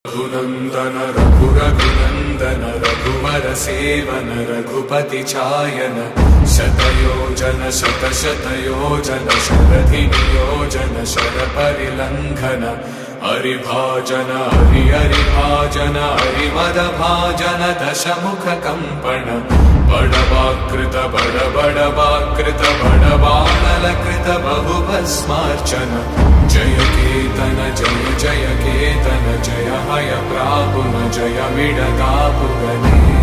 रघुनंदन रघुरघुनंदन रघुवर सेवन रघुपति चायन शतयोजन शतशतयोजन शरधि नियोजन शरपरिलंघन हरिभाजन हरिभाजन हरिमदभाजन दशमुख कंपन बड़वाकृत बड़वाकृत बड़बाणलकृत बहुभस्मार्चन जय केतन जय जय केतन जय हय प्रापुन जय मिडतापुगने।